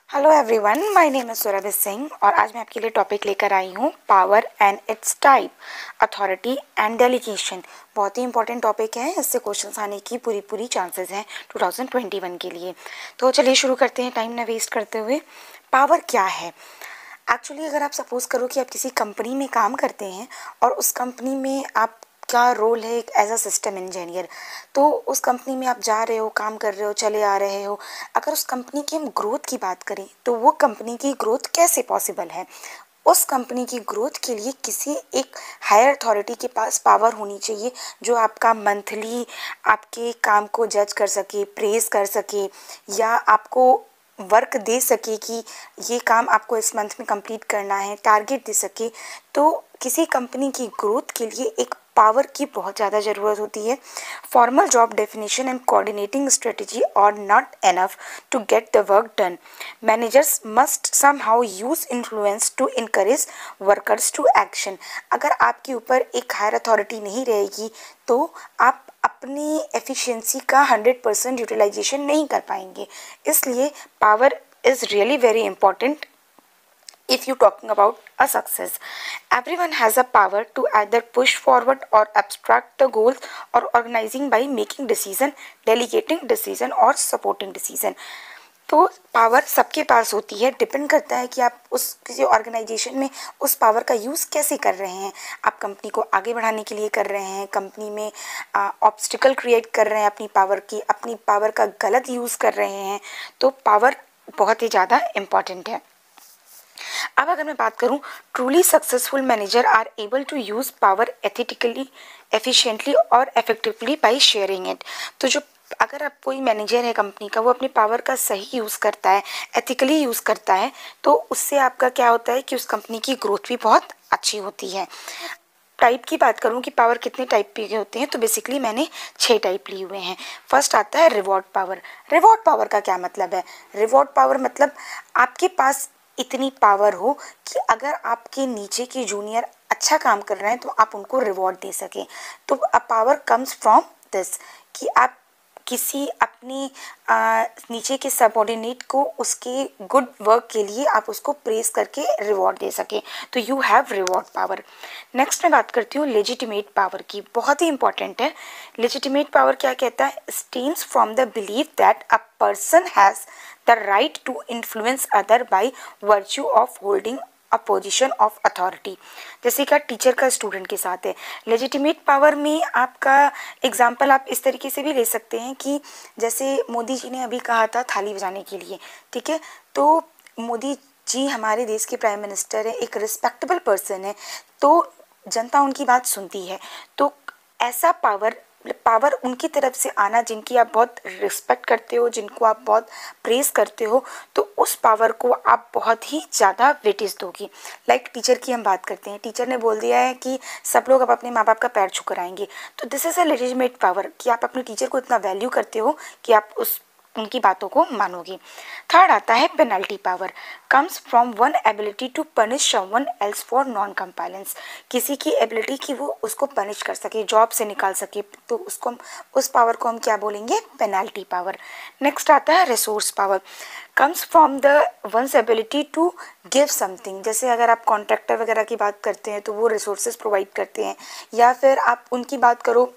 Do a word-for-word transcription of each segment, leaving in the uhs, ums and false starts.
Hello everyone, my name is Surabhi Singh और आज मैं आपके लिए टॉपिक लेकर आई हूँ power and its type, authority and delegation. बहुत ही इंपॉर्टेंट टॉपिक है, इससे क्वेश्चंस आने की पूरी पूरी चांसेस हैं टू थाउजेंड ट्वेंटी वन के लिए। तो चलिए शुरू करते हैं टाइम ना वेस्ट करते हुए। पावर क्या है? एक्चुअली अगर आप सपोज़ करो कि आप किसी कंपनी में काम करते हैं और उस कंपनी में आप क्या रोल है एक एज अ सिस्टम इंजीनियर, तो उस कंपनी में आप जा रहे हो, काम कर रहे हो, चले आ रहे हो। अगर उस कंपनी की हम ग्रोथ की बात करें तो वो कंपनी की ग्रोथ कैसे पॉसिबल है? उस कंपनी की ग्रोथ के लिए किसी एक हायर अथॉरिटी के पास पावर होनी चाहिए जो आपका मंथली आपके काम को जज कर सके, प्रेज कर सके, या आपको वर्क दे सके कि ये काम आपको इस मंथ में कंप्लीट करना है, टारगेट दे सके। तो किसी कंपनी की ग्रोथ के लिए एक पावर की बहुत ज़्यादा ज़रूरत होती है। Formal job definition and coordinating strategy are not enough to get the work done. Managers must somehow use influence to encourage workers to action. अगर आपके ऊपर एक हायर अथॉरिटी नहीं रहेगी तो आप अपनी एफिशिएंसी का हंड्रेड परसेंट यूटिलाइजेशन नहीं कर पाएंगे। इसलिए power is really very important if you're talking about a success. Everyone has a power to either push forward or abstract the goals or organizing by making decision, delegating decision और supporting decision. तो power सबके पास होती है, depend करता है कि आप उस किसी ऑर्गेनाइजेशन में उस पावर का यूज़ कैसे कर रहे हैं। आप कंपनी को आगे बढ़ाने के लिए कर रहे हैं, कंपनी में ऑब्स्टिकल क्रिएट कर रहे हैं अपनी पावर की, अपनी पावर का गलत यूज़ कर रहे हैं, तो पावर बहुत ही ज़्यादा इम्पॉर्टेंट है। अब अगर मैं बात करूं, truly successful manager are able to use power ethically, efficiently और इफेक्टिवली बाय शेयरिंग इट। तो जो अगर आप कोई मैनेजर है कंपनी का, वो अपनी पावर का सही यूज़ करता है, एथिकली यूज़ करता है, तो उससे आपका क्या होता है कि उस कंपनी की ग्रोथ भी बहुत अच्छी होती है। टाइप की बात करूं कि पावर कितने टाइप के होते हैं, तो बेसिकली मैंने छः टाइप लिए हुए हैं। फर्स्ट आता है रिवॉर्ड पावर। रिवॉर्ड पावर का क्या मतलब है? रिवॉर्ड पावर मतलब आपके पास इतनी पावर हो कि अगर आपके नीचे के जूनियर अच्छा काम कर रहे हैं तो आप उनको रिवॉर्ड दे सकें। तो a power comes from this कि आप किसी अपनी आ, नीचे के सबऑर्डिनेट को उसके गुड वर्क के लिए आप उसको प्रेस करके रिवॉर्ड दे सकें, तो you have reward power. Next मैं बात करती हूँ लेजिटिमेट पावर की, बहुत ही इंपॉर्टेंट है। लेजिटिमेट पावर क्या कहता है? Stems from the belief that a person has the right to influence other by virtue of holding a position of authority. जैसे कि टीचर का स्टूडेंट के साथ है। लेजिटिमेट पावर में आपका एग्जाम्पल आप इस तरीके से भी ले सकते हैं कि जैसे मोदी जी ने अभी कहा था थाली बजाने के लिए, ठीक है, तो मोदी जी हमारे देश के प्राइम मिनिस्टर है, एक रिस्पेक्टेबल पर्सन है, तो जनता उनकी बात सुनती है। तो ऐसा पावर पावर उनकी तरफ से आना जिनकी आप बहुत रिस्पेक्ट करते हो, जिनको आप बहुत प्रेज करते हो, तो उस पावर को आप बहुत ही ज़्यादा वेटेज दोगी। लाइक टीचर की हम बात करते हैं, टीचर ने बोल दिया है कि सब लोग अब अपने माँ बाप का पैर छू कर आएंगे, तो this is a legitimate power कि आप अपने टीचर को इतना वैल्यू करते हो कि आप उस उनकी बातों को मानोगे। थर्ड आता है penalty power. Comes from one ability to punish someone else for non compliance. किसी की एबिलिटी कि वो उसको पनिश कर सके, जॉब से निकाल सके, तो उसको उस पावर को हम क्या बोलेंगे? Penalty power. नेक्स्ट आता है resource power. Comes from the one's ability to give something. जैसे अगर आप कॉन्ट्रैक्टर वगैरह की बात करते हैं तो वो रिसोर्सेज प्रोवाइड करते हैं, या फिर आप उनकी बात करो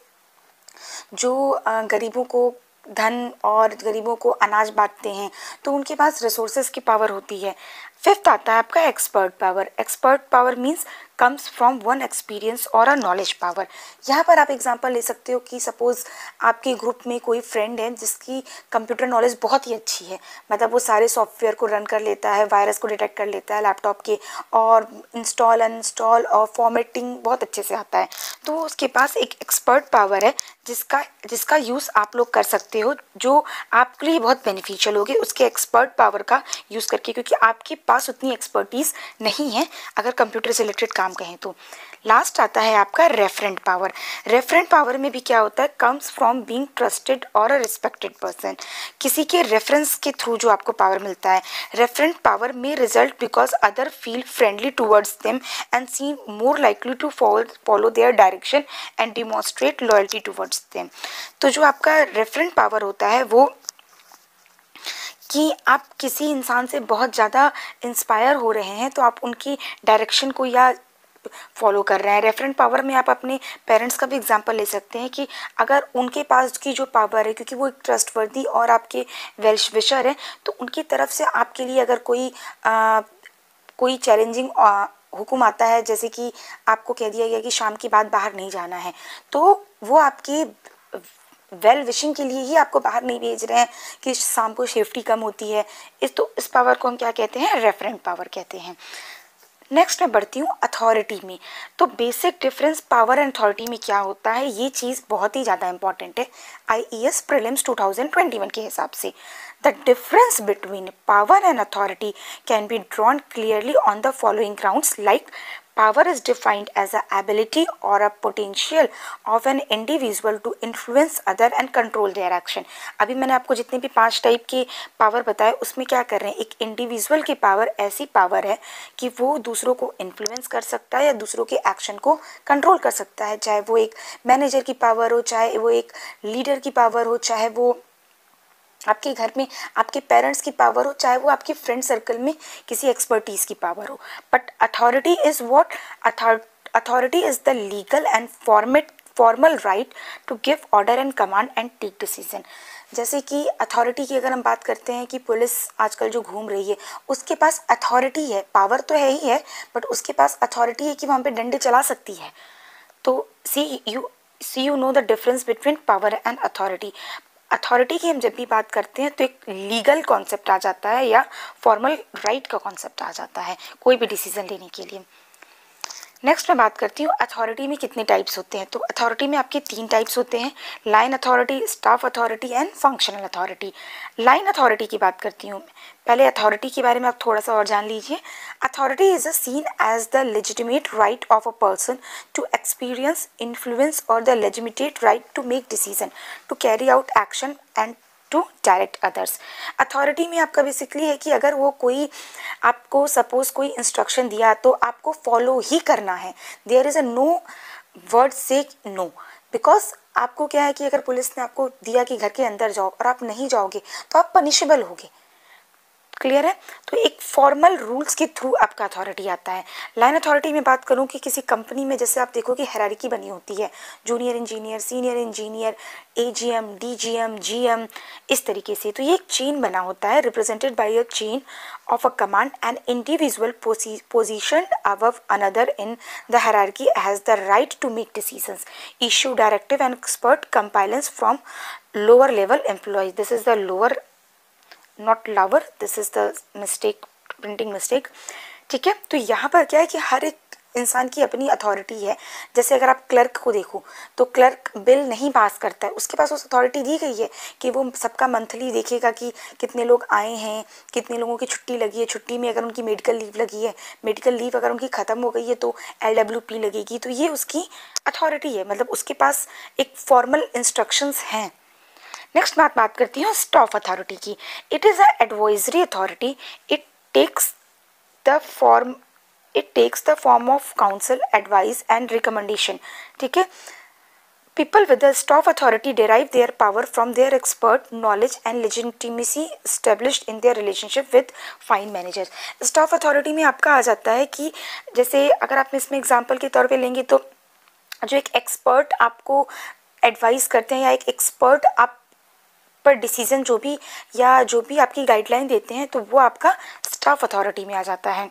जो गरीबों को धन और गरीबों को अनाज बांटते हैं, तो उनके पास रिसोर्सेज की पावर होती है। फिफ्थ आता है आपका expert power. Expert power means comes from one experience और अ नॉलेज पावर। यहाँ पर आप एग्जांपल ले सकते हो कि सपोज़ आपके ग्रुप में कोई फ्रेंड है जिसकी कंप्यूटर नॉलेज बहुत ही अच्छी है, मतलब वो सारे सॉफ्टवेयर को रन कर लेता है, वायरस को डिटेक्ट कर लेता है लैपटॉप के, और इंस्टॉल अनइंस्टॉल और फॉर्मेटिंग बहुत अच्छे से आता है, तो उसके पास एक एक्सपर्ट पावर है जिसका जिसका यूज़ आप लोग कर सकते हो, जो आपके लिए बहुत बेनिफिशियल होगी उसके एक्सपर्ट पावर का यूज़ करके, क्योंकि आपके पास उतनी एक्सपर्टीज़ नहीं है अगर कंप्यूटर से रिलेटेड काम कहें तो। लास्ट आता है आपका रेफरेंट पावर। रेफरेंट पावर में भी क्या होता है? कम्स फ्रॉम बीइंग ट्रस्टेड और अ रिस्पेक्टेड पर्सन। किसी के रेफरेंस के थ्रू जो आपको पावर मिलता है। रेफरेंट पावर में result because other feel friendly towards them and seem more likely to follow their direction and demonstrate loyalty towards them. तो जो आपका रेफरेंट पावर होता है वो कि आप किसी इंसान से बहुत ज़्यादा इंस्पायर हो रहे हैं तो आप उनकी डायरेक्शन को या फॉलो कर रहे हैं। रेफरेंट पावर में आप अपने पेरेंट्स का भी एग्जांपल ले सकते हैं कि अगर उनके पास की जो पावर है, क्योंकि वो एक ट्रस्टवर्दी और आपके वेल विशर है, तो उनकी तरफ से आपके लिए अगर कोई आ, कोई चैलेंजिंग हुक्म आता है, जैसे कि आपको कह दिया गया कि शाम की बाद बाहर नहीं जाना है, तो वो आपकी वेल विशिंग के लिए ही आपको बाहर नहीं भेज रहे हैं कि शाम को सेफ्टी कम होती है। इस तो इस पावर को हम क्या कहते हैं? रेफरेंट पावर कहते हैं। नेक्स्ट मैं बढ़ती हूँ अथॉरिटी में। तो basic difference power and authority में क्या होता है, ये चीज़ बहुत ही ज़्यादा इंपॉर्टेंट है I E S prelims two thousand twenty one के हिसाब से। The difference between power and authority can be drawn clearly on the following grounds like power is defined as a ability or a potential of an individual to influence other and control their action। अभी मैंने आपको जितने भी पांच type के power बताए उसमें क्या कर रहे हैं, एक इंडिविजुअल की पावर ऐसी पावर है कि वो दूसरों को इन्फ्लुएंस कर सकता है या दूसरों के एक्शन को कंट्रोल कर सकता है, चाहे वो एक मैनेजर की पावर हो, चाहे वो एक लीडर की पावर हो, चाहे वो आपके घर में आपके पेरेंट्स की पावर हो, चाहे वो आपके फ्रेंड सर्कल में किसी एक्सपर्टीज़ की पावर हो। But authority is what? Authority is the legal and format formal right to give order and command and take decision. जैसे कि अथॉरिटी की अगर हम बात करते हैं कि पुलिस आजकल जो घूम रही है उसके पास अथॉरिटी है, पावर तो है ही है, बट उसके पास अथॉरिटी है कि वहाँ पे डंडे चला सकती है। तो see you see you know the difference between power and authority. Authority की हम जब भी बात करते हैं तो एक लीगल कॉन्सेप्ट आ जाता है या फॉर्मल राइट का कॉन्सेप्ट आ जाता है कोई भी डिसीजन लेने के लिए। नेक्स्ट मैं बात करती हूँ अथॉरिटी में कितने टाइप्स होते हैं। तो अथॉरिटी में आपके तीन टाइप्स होते हैं, line authority, staff authority and functional authority. Line authority की बात करती हूँ। पहले अथॉरिटी के बारे में आप थोड़ा सा और जान लीजिए। Authority is a seen as the legitimate right of a person to experience influence और the legitimate right to make decision to carry out action and to direct others. Authority में आपका बेसिकली है कि अगर वो कोई आपको सपोज कोई इंस्ट्रक्शन दिया तो आपको फॉलो ही करना है। There is a no word say no, because आपको क्या है कि अगर पुलिस ने आपको दिया कि घर के अंदर जाओ और आप नहीं जाओगे तो आप पनिशेबल होगे। क्लियर है? तो एक फॉर्मल रूल्स के थ्रू आपका अथॉरिटी आता है। लाइन अथॉरिटी में बात करूं कि किसी कंपनी में जैसे आप देखो कि हायरार्की बनी होती है, junior engineer, senior engineer, A G M, D G M, G M, इस तरीके से। तो ये एक चेन बना होता है represented by a chain of a command, an individual posi positioned above another in the hierarchy has the right to make decisions, issue directive and expert compliance from lower level employees. This is the lower, not lower, this is the mistake, printing mistake। ठीक है, तो यहाँ पर क्या है कि हर एक इंसान की अपनी अथॉरिटी है। जैसे अगर आप क्लर्क को देखो तो क्लर्क बिल नहीं पास करता है, उसके पास उस अथॉरिटी दी गई है कि वो सबका मंथली देखेगा कि कितने लोग आए हैं, कितने लोगों की छुट्टी लगी है, छुट्टी में अगर उनकी मेडिकल लीव लगी है, मेडिकल लीव अगर उनकी ख़त्म हो गई है तो एल डब्ल्यू पी लगेगी। तो ये उसकी अथॉरिटी है, मतलब उसके पास एक फॉर्मल इंस्ट्रक्शंस हैं। नेक्स्ट बात बात करती हूँ स्टाफ अथॉरिटी की। It is a advisory authority, it takes the form It takes the form of counsel, advice and recommendation। ठीक है, people with the staff authority derive their power from their expert knowledge and legitimacy established in their relationship with fine managers। staff authority में आपका आ जाता है कि जैसे अगर आप इसमें एग्जांपल के तौर पे लेंगे तो जो एक एक्सपर्ट आपको एडवाइस करते हैं या एक एक्सपर्ट आप पर डिसीजन जो भी या जो भी आपकी गाइडलाइन देते हैं तो वो आपका स्टाफ अथॉरिटी में आ जाता है।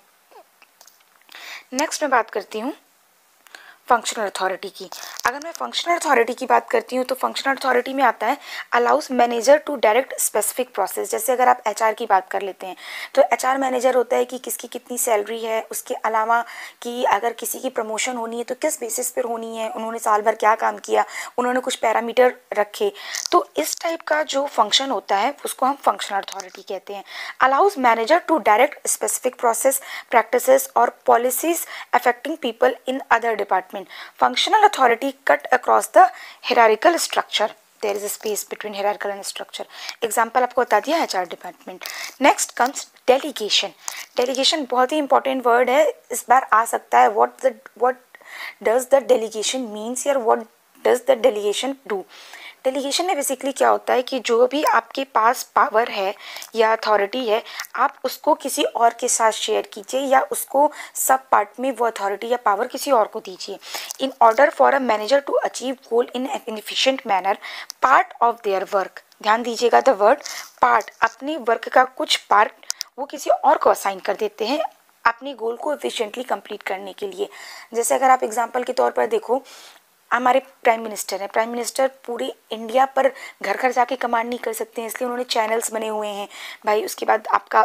नेक्स्ट मैं बात करती हूँ फंक्शनल अथॉरिटी की। अगर मैं फंक्शनल अथॉरिटी की बात करती हूँ तो फंक्शनल अथॉरिटी में आता है allows manager to direct specific process. जैसे अगर आप एच आर की बात कर लेते हैं तो एच आर मैनेजर होता है कि किसकी कितनी सैलरी है, उसके अलावा कि अगर किसी की प्रमोशन होनी है तो किस बेसिस पर होनी है, उन्होंने साल भर क्या काम किया, उन्होंने कुछ पैरामीटर रखे। तो इस टाइप का जो फंक्शन होता है उसको हम फंक्शनल अथॉरिटी कहते हैं। Allows manager to direct specific process, practices और policies affecting people in other department. Functional authority cut across the hierarchical structure. There is a space between hierarchical and structure. Example आपको बता दिया H R department. Next comes delegation. Delegation बहुत ही important word है, इस बार आ सकता है what the what does the delegation means या what does the delegation do। Delegation में बेसिकली क्या होता है कि जो भी आपके पास पावर है या अथॉरिटी है, आप उसको किसी और के साथ शेयर कीजिए या उसको सब पार्ट में वो अथॉरिटी या पावर किसी और को दीजिए। In order for a manager to achieve goal in an efficient manner, part of their work, ध्यान दीजिएगा द वर्ड पार्ट, अपने वर्क का कुछ पार्ट वो किसी और को असाइन कर देते हैं अपने गोल को एफिशिएंटली कंप्लीट करने के लिए। जैसे अगर आप एग्जांपल के तौर पर देखो, हमारे प्राइम मिनिस्टर हैं, प्राइम मिनिस्टर पूरे इंडिया पर घर घर जाके कमांड नहीं कर सकते हैं, इसलिए उन्होंने चैनल्स बने हुए हैं भाई। उसके बाद आपका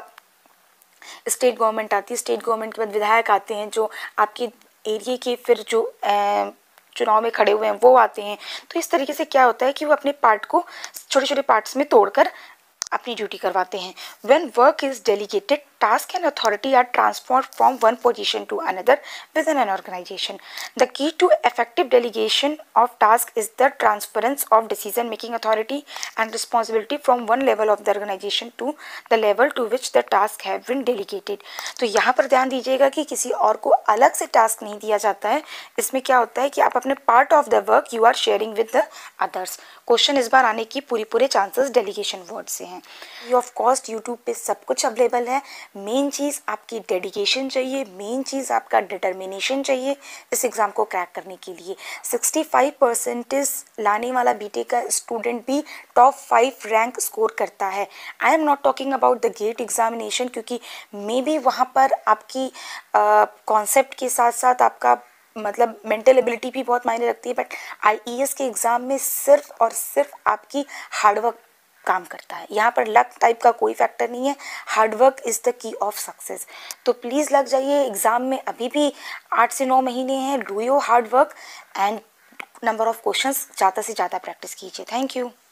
स्टेट गवर्नमेंट आती है, स्टेट गवर्नमेंट के बाद विधायक आते हैं जो आपके एरिया के फिर जो ए, चुनाव में खड़े हुए हैं वो आते हैं। तो इस तरीके से क्या होता है कि वो अपने पार्ट को छोटे छोटे पार्ट्स में तोड़कर अपनी ड्यूटी करवाते हैं। When work is delegated, task and authority are transferred from one position to another within an organization. The key to effective delegation of task is the transference of decision-making authority and responsibility from one level of the organization to the level to which the task have been delegated. तो यहाँ पर ध्यान दीजिएगा कि किसी और को अलग से टास्क नहीं दिया जाता है। इसमें क्या होता है कि आप अपने part of the work you are sharing with the others. Question इस बार आने की पूरी पूरे चांसेस डेलीगेशन वर्ड से हैं। फ्री ऑफ कॉस्ट यूट्यूब पे सब कुछ अवेलेबल है। मेन चीज़ आपकी डेडिकेशन चाहिए, मेन चीज़ आपका डिटर्मिनेशन चाहिए इस एग्ज़ाम को क्रैक करने के लिए। सिक्सटी फाइव परसेंटेज लाने वाला बीटे का स्टूडेंट भी टॉप फाइव रैंक स्कोर करता है। I am not talking about the GATE examination, क्योंकि मे बी वहाँ पर आपकी कॉन्सेप्ट के साथ साथ आपका मतलब मेंटल एबिलिटी भी बहुत मायने रखती है, बट आईईएस के एग्ज़ाम में सिर्फ और सिर्फ आपकी हार्डवर्क काम करता है। यहाँ पर लक टाइप का कोई फैक्टर नहीं है, hard work is the key of success. तो प्लीज़ लग जाइए एग्ज़ाम में, अभी भी आठ से नौ महीने हैं। Do your hard work and number of questions ज़्यादा से ज़्यादा प्रैक्टिस कीजिए। Thank you.